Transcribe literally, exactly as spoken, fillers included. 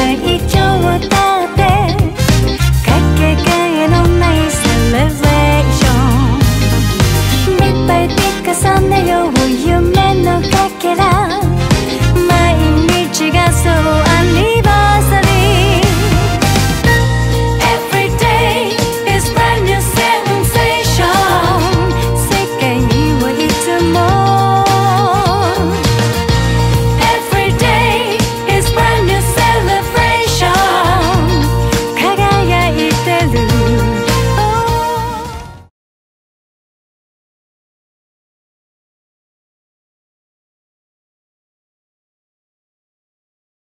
会場だってかけがえのないセレブレーション、いっぱいで重ねよう夢のかけら。